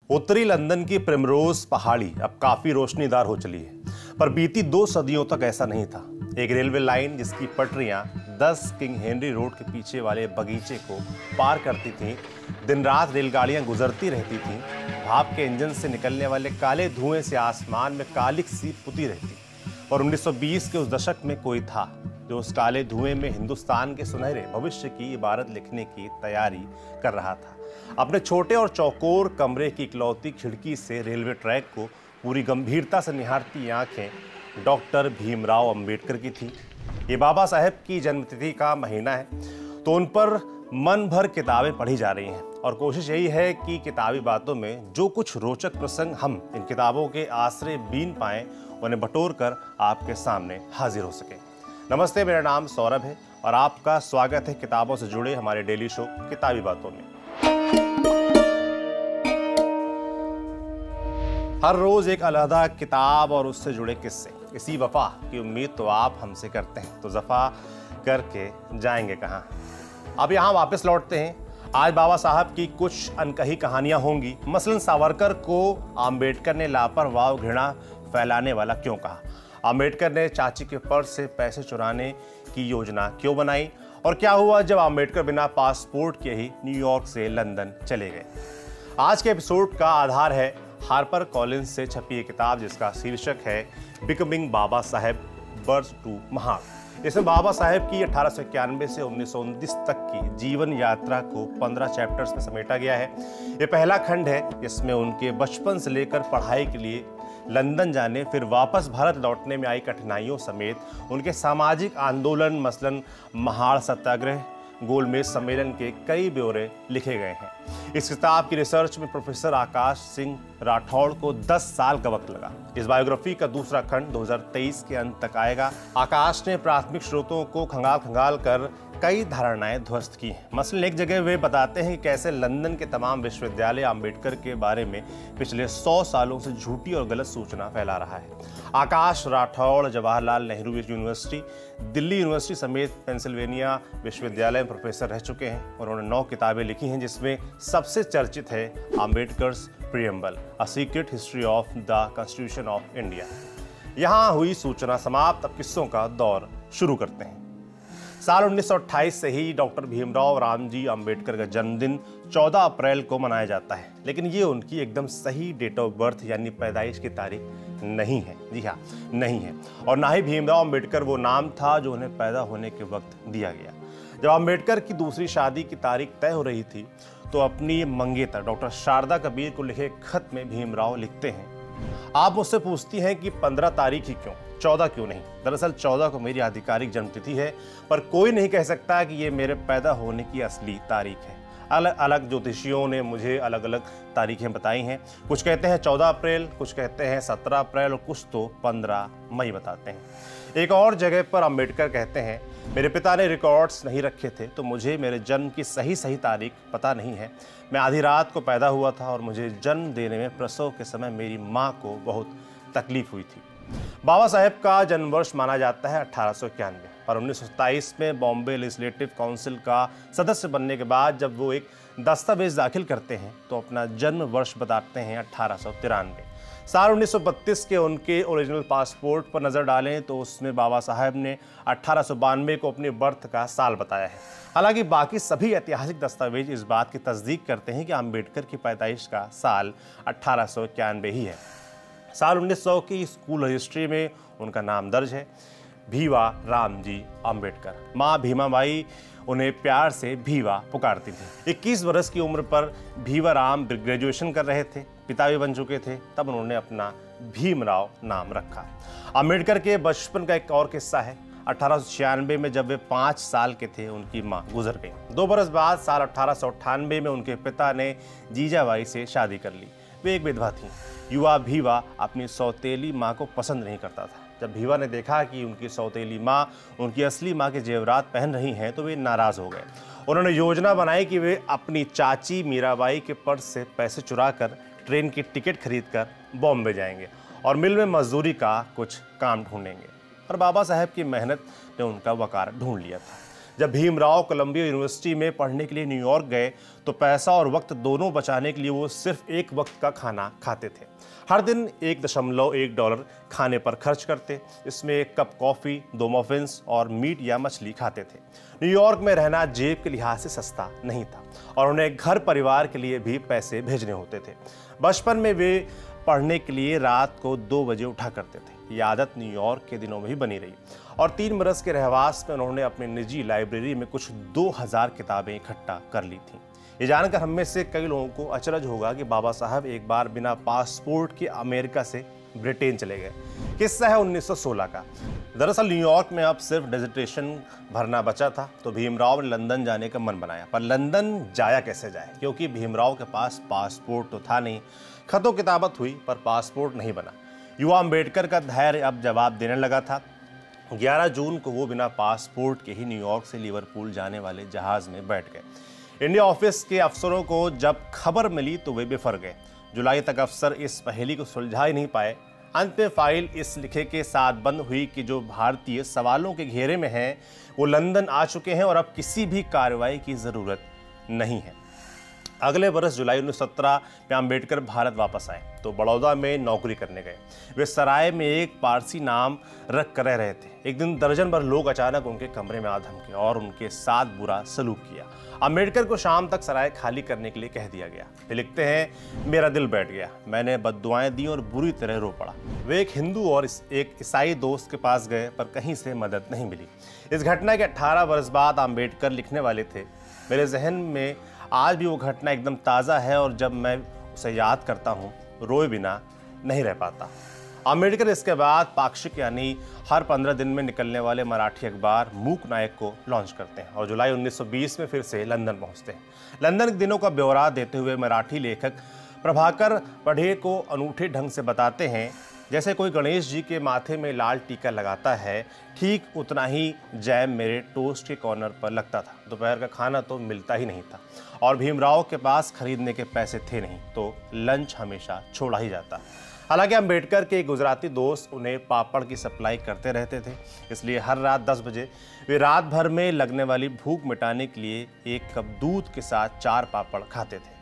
उत्तरी लंदन की प्रिमरोज पहाड़ी अब काफी रोशनीदार हो चली है, पर बीती 2 सदियों तक ऐसा नहीं था। एक रेलवे लाइन जिसकी पटरियां 10 किंग हेनरी रोड के पीछे वाले बगीचे को पार करती थीं, दिन रात रेलगाड़ियां गुजरती रहती थीं, भाप के इंजन से निकलने वाले काले धुएं से आसमान में कालिक सी पुती रहती। और 1920 के उस दशक में कोई था जो उस काले धुएं में हिंदुस्तान के सुनहरे भविष्य की इबारत लिखने की तैयारी कर रहा था। अपने छोटे और चौकोर कमरे की इकलौती खिड़की से रेलवे ट्रैक को पूरी गंभीरता से निहारती आंखें डॉक्टर भीमराव अंबेडकर की थी। ये बाबा साहेब की जन्मतिथि का महीना है, तो उन पर मन भर किताबें पढ़ी जा रही हैं और कोशिश यही है कि किताबी बातों में जो कुछ रोचक प्रसंग हम इन किताबों के आश्रय बीन पाएं, उन्हें बटोर कर आपके सामने हाजिर हो सके। नमस्ते, मेरा नाम सौरभ है और आपका स्वागत है किताबों से जुड़े हमारे डेली शो किताबी बातों में। हर रोज एक अलहदा किताब और उससे जुड़े किस्से, इसी वफा की उम्मीद तो आप हमसे करते हैं, तो जफा करके जाएंगे कहाँ। अब यहाँ वापस लौटते हैं। आज बाबा साहब की कुछ अनकही कहानियां होंगी। मसलन सावरकर को आम्बेडकर ने लापरवाह घृणा फैलाने वाला क्यों कहा, आम्बेडकर ने चाची के पर्स से पैसे चुराने की योजना क्यों बनाई, और क्या हुआ जब आम्बेडकर बिना पासपोर्ट के ही न्यूयॉर्क से लंदन चले गए। आज के एपिसोड का आधार है हार्पर कॉलिंस से छपी एक किताब जिसका शीर्षक है becoming Baba Saheb, birth to महाग। इसमें बाबा साहेब की 1891 से 1919 तक की जीवन यात्रा को 15 चैप्टर्स में समेटा गया है। ये पहला खंड है जिसमें उनके बचपन से लेकर पढ़ाई के लिए लंदन जाने, फिर वापस भारत लौटने में आई कठिनाइयों समेत उनके सामाजिक आंदोलन, मसलन महाड़ सत्याग्रह, गोलमेज सम्मेलन के कई ब्यौरे लिखे गए हैं। इस किताब की रिसर्च में प्रोफेसर आकाश सिंह राठौड़ को 10 साल का वक्त लगा। इस बायोग्राफी का दूसरा खंड 2023 के अंत तक आएगा। आकाश ने प्राथमिक स्रोतों को खंगाल कर कई धारणाएं ध्वस्त की हैं। मसलन एक जगह वे बताते हैं कि कैसे लंदन के तमाम विश्वविद्यालय आम्बेडकर के बारे में पिछले 100 सालों से झूठी और गलत सूचना फैला रहा है। आकाश राठौड़ जवाहरलाल नेहरू यूनिवर्सिटी, दिल्ली यूनिवर्सिटी समेत पेंसिल्वेनिया विश्वविद्यालय में प्रोफेसर रह चुके हैं। उन्होंने 9 किताबें लिखी हैं, जिसमें सबसे चर्चित है Ambedkar's preamble, a secret history of the constitution of India. यहाँ हुई सूचना समाप्त, अब किस्सों का दौर शुरू करते हैं। साल 1928 से ही डॉक्टर भीमराव रामजी अंबेडकर का जन्मदिन 14 अप्रैल को मनाया जाता है, लेकिन ये उनकी एकदम सही डेट ऑफ बर्थ यानी पैदाइश की तारीख नहीं है। जी हाँ, नहीं है। और ना ही भीमराव अंबेडकर वो नाम था जो उन्हें पैदा होने के वक्त दिया गया। जब अंबेडकर की दूसरी शादी की तारीख तय हो रही थी, तो अपनी मंगेतर डॉक्टर शारदा कबीर को लिखे खत में भीमराव लिखते हैं, आप मुझसे पूछती हैं कि 15 तारीख ही क्यों, 14 क्यों नहीं। दरअसल 14 को मेरी आधिकारिक जन्मतिथि है, पर कोई नहीं कह सकता कि ये मेरे पैदा होने की असली तारीख है। अलग अलग ज्योतिषियों ने मुझे अलग अलग तारीखें बताई हैं। कुछ कहते हैं 14 अप्रैल, कुछ कहते हैं 17 अप्रैल और कुछ तो 15 मई बताते हैं। एक और जगह पर अंबेडकर कहते हैं, मेरे पिता ने रिकॉर्ड्स नहीं रखे थे, तो मुझे मेरे जन्म की सही तारीख पता नहीं है। मैं आधी रात को पैदा हुआ था और मुझे जन्म देने में प्रसव के समय मेरी माँ को बहुत तकलीफ हुई थी। बाबा साहेब का जन्म वर्ष माना जाता है 1891, और 1927 में बॉम्बे लेजिस्लेटिव काउंसिल का सदस्य बनने के बाद जब वो एक दस्तावेज दाखिल करते हैं, तो अपना जन्म वर्ष बताते हैं 1893। साल 1932 के उनके ओरिजिनल पासपोर्ट पर नज़र डालें तो उसमें बाबा साहब ने 1892 को अपने बर्थ का साल बताया है। हालांकि बाकी सभी ऐतिहासिक दस्तावेज इस बात की तस्दीक करते हैं कि अम्बेडकर की पैदाइश का साल 1891 ही है। साल 1900 की स्कूल रजिस्ट्री में उनका नाम दर्ज है, भीवा रामजी अंबेडकर। माँ भीमाबाई उन्हें प्यार से भीवा पुकारती थी। 21 वर्ष की उम्र पर भीवा राम ग्रेजुएशन कर रहे थे, पिता भी बन चुके थे, तब उन्होंने अपना भीमराव नाम रखा। अंबेडकर के बचपन का एक और किस्सा है। 1896 में जब वे 5 साल के थे, उनकी मां गुजर गई। 2 बरस बाद साल 1898 में उनके पिता ने जीजाबाई से शादी कर ली। वे एक विधवा थीं। युवा भीवा अपनी सौतेली माँ को पसंद नहीं करता था। जब भीवा ने देखा कि उनकी सौतेली माँ उनकी असली माँ के जेवरात पहन रही हैं, तो वे नाराज़ हो गए। उन्होंने योजना बनाई कि वे अपनी चाची मीराबाई के पर्स से पैसे चुराकर ट्रेन की टिकट खरीदकर बॉम्बे जाएंगे और मिल में मजदूरी का कुछ काम ढूंढेंगे। और बाबा साहेब की मेहनत ने उनका वकार ढूंढ लिया था। जब भीमराव कोलंबिया यूनिवर्सिटी में पढ़ने के लिए न्यूयॉर्क गए तो पैसा और वक्त दोनों बचाने के लिए वो सिर्फ एक वक्त का खाना खाते थे। हर दिन $1.1 खाने पर खर्च करते। इसमें 1 कप कॉफ़ी, 2 मफिन्स और मीट या मछली खाते थे। न्यूयॉर्क में रहना जेब के लिहाज से सस्ता नहीं था और उन्हें घर परिवार के लिए भी पैसे भेजने होते थे। बचपन में वे पढ़ने के लिए रात को 2 बजे उठा करते थे। ये आदत न्यूयॉर्क के दिनों में ही बनी रही और 3 बरस के रहवास में उन्होंने अपनी निजी लाइब्रेरी में कुछ 2000 किताबें इकट्ठा कर ली थीं। ये जानकर हम में से कई लोगों को अचरज होगा कि बाबा साहब एक बार बिना पासपोर्ट के अमेरिका से ब्रिटेन चले गए। किस्सा है 1916 का। दरअसल न्यूयॉर्क में अब सिर्फ डिसर्टेशन भरना बचा था तो भीमराव ने लंदन जाने का मन बनाया। पर लंदन जाया कैसे जाए, क्योंकि भीमराव के पास पासपोर्ट तो था नहीं। खतो किताबत हुई पर पासपोर्ट नहीं बना। युवा अम्बेडकर का धैर्य अब जवाब देने लगा था। 11 जून को वो बिना पासपोर्ट के ही न्यूयॉर्क से लिवरपूल जाने वाले जहाज में बैठ गए। इंडिया ऑफिस के अफसरों को जब खबर मिली तो वे बेफर गए। जुलाई तक अफसर इस पहेली को सुलझा ही नहीं पाए। अंत में फाइल इस लिखे के साथ बंद हुई कि जो भारतीय सवालों के घेरे में हैं वो लंदन आ चुके हैं और अब किसी भी कार्रवाई की जरूरत नहीं है। अगले वर्ष जुलाई 1917 में अम्बेडकर भारत वापस आए तो बड़ौदा में नौकरी करने गए। वे सराय में एक पारसी नाम रख कर रह रहे थे। एक दिन दर्जन भर लोग अचानक उनके कमरे में आ धमके और उनके साथ बुरा सलूक किया। अम्बेडकर को शाम तक सराय खाली करने के लिए कह दिया गया। वे लिखते हैं, मेरा दिल बैठ गया, मैंने बद्दुआएं दी और बुरी तरह रो पड़ा। वे एक हिंदू और एक ईसाई दोस्त के पास गए पर कहीं से मदद नहीं मिली। इस घटना के 18 वर्ष बाद अम्बेडकर लिखने वाले थे, मेरे जहन में आज भी वो घटना एकदम ताज़ा है और जब मैं उसे याद करता हूँ रोए बिना नहीं रह पाता। अम्बेडकर इसके बाद पाक्षिक यानी हर 15 दिन में निकलने वाले मराठी अखबार मूक नायक को लॉन्च करते हैं और जुलाई 1920 में फिर से लंदन पहुंचते हैं। लंदन के दिनों का ब्यौरा देते हुए मराठी लेखक प्रभाकर पढ़े को अनूठे ढंग से बताते हैं, जैसे कोई गणेश जी के माथे में लाल टीका लगाता है, ठीक उतना ही जैम मेरे टोस्ट के कॉर्नर पर लगता था। दोपहर का खाना तो मिलता ही नहीं था और भीमराव के पास खरीदने के पैसे थे नहीं तो लंच हमेशा छोड़ा ही जाता। हालांकि अम्बेडकर के एक गुजराती दोस्त उन्हें पापड़ की सप्लाई करते रहते थे, इसलिए हर रात 10 बजे वे रात भर में लगने वाली भूख मिटाने के लिए 1 कप दूध के साथ 4 पापड़ खाते थे।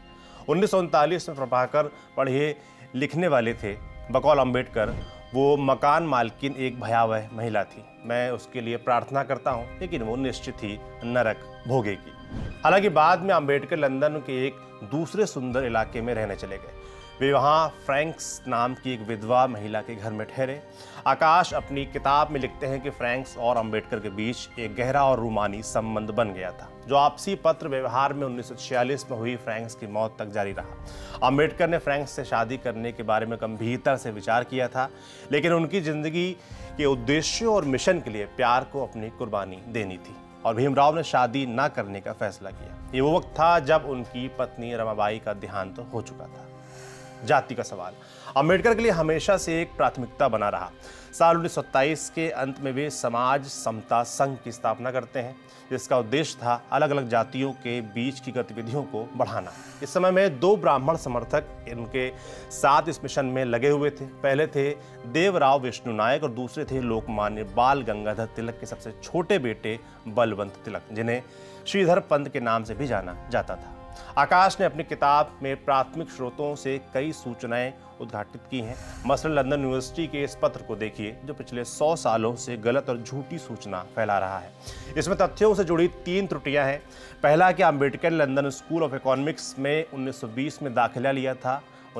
1939 में प्रभाकर पढ़े लिखने वाले थे, बकौल अम्बेडकर वो मकान मालकिन एक भयावह महिला थी। मैं उसके लिए प्रार्थना करता हूँ, लेकिन वो निश्चित ही नरक भोगेगी। हालांकि बाद में अम्बेडकर लंदन के एक दूसरे सुंदर इलाके में रहने चले गए। वे वहाँ फ्रैंक्स नाम की एक विधवा महिला के घर में ठहरे। आकाश अपनी किताब में लिखते हैं कि फ्रैंक्स और अम्बेडकर के बीच एक गहरा और रूमानी संबंध बन गया था, जो आपसी पत्र व्यवहार में 1946 में हुई फ्रैंक्स की मौत तक जारी रहा। अम्बेडकर ने फ्रैंक्स से शादी करने के बारे में गंभीरता से विचार किया था, लेकिन उनकी जिंदगी के उद्देश्यों और मिशन के लिए प्यार को अपनी कुर्बानी देनी थी और भीमराव ने शादी न करने का फैसला किया। ये वो वक्त था जब उनकी पत्नी रमाबाई का देहांत हो चुका था। जाति का सवाल अम्बेडकर के लिए हमेशा से एक प्राथमिकता बना रहा। साल 1927 के अंत में वे समाज समता संघ की स्थापना करते हैं, जिसका उद्देश्य था अलग अलग जातियों के बीच की गतिविधियों को बढ़ाना। इस समय में 2 ब्राह्मण समर्थक इनके साथ इस मिशन में लगे हुए थे। पहले थे देवराव विष्णु नायक और दूसरे थे लोकमान्य बाल गंगाधर तिलक के सबसे छोटे बेटे बलवंत तिलक, जिन्हें श्रीधर पंत के नाम से भी जाना जाता था। आकाश ने अपनी किताब में प्राथमिक स्रोतों से कई सूचनाएं उद्घाटित की हैं। मसलन लंदन यूनिवर्सिटी के इस पत्र को देखिए, जो पिछले 100 सालों से गलत और झूठी सूचना फैला रहा है। इसमें तथ्यों से जुड़ी 3 त्रुटियां हैं। पहला कि अम्बेडकर ने लंदन स्कूल ऑफ इकोनॉमिक्स में 1920 में दाखिला लिया था,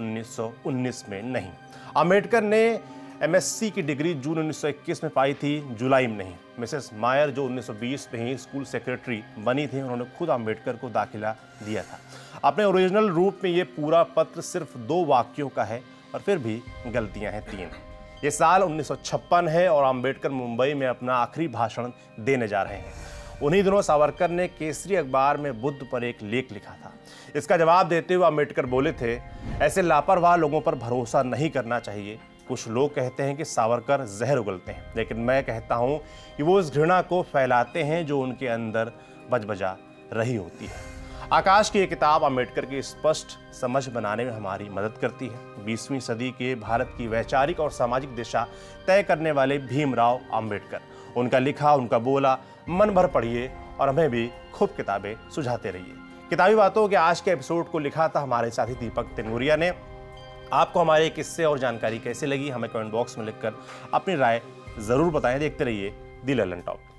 1919 में नहीं। अम्बेडकर ने MSc की डिग्री जून 1921 में पाई थी, जुलाई में नहीं। मिसेस मायर, जो 1920 में ही स्कूल सेक्रेटरी बनी थी, उन्होंने खुद अम्बेडकर को दाखिला दिया था। अपने ओरिजिनल रूप में ये पूरा पत्र सिर्फ 2 वाक्यों का है और फिर भी गलतियां हैं 3। ये साल 1956 है और अम्बेडकर मुंबई में अपना आखिरी भाषण देने जा रहे हैं। उन्हीं दिनों सावरकर ने केसरी अखबार में बुद्ध पर एक लेख लिखा था। इसका जवाब देते हुए अम्बेडकर बोले थे, ऐसे लापरवाह लोगों पर भरोसा नहीं करना चाहिए। कुछ लोग कहते हैं कि सावरकर जहर उगलते हैं, लेकिन मैं कहता हूं कि वो इस घृणा को फैलाते हैं जो उनके अंदर बजबजा रही होती है। आकाश की ये किताब अम्बेडकर की स्पष्ट समझ बनाने में हमारी मदद करती है। 20वीं सदी के भारत की वैचारिक और सामाजिक दिशा तय करने वाले भीमराव अम्बेडकर, उनका लिखा, उनका बोला मन भर पढ़िए और हमें भी खूब किताबें सुझाते रहिए। किताबी बातों के आज के एपिसोड को लिखा था हमारे साथी दीपक तिनमुरिया ने। आपको हमारे किस्से और जानकारी कैसे लगी हमें कमेंट बॉक्स में लिखकर अपनी राय जरूर बताएं। देखते रहिए द ललन टॉप।